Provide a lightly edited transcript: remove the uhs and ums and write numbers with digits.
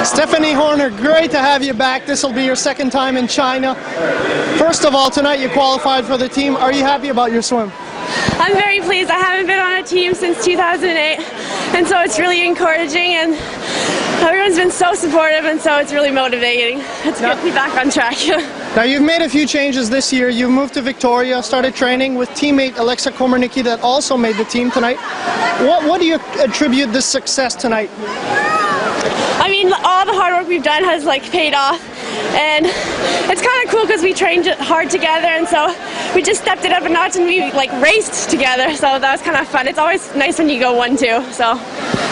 Stephanie Horner, great to have you back. This will be your second time in China. First of all, tonight you qualified for the team. Are you happy about your swim? I'm very pleased. I haven't been on a team since 2008, and so it's really encouraging, and everyone's been so supportive, and so it's really motivating. It's good to be back on track. Now, you've made a few changes this year. You've moved to Victoria, started training with teammate Alexa Komarnicki that also made the team tonight. What do you attribute this success tonight? I mean, all the hard work we've done has paid off, and it's kind of cool because we trained hard together, and so we just stepped it up a notch and we raced together, so that was kind of fun. It's always nice when you go 1-2, so.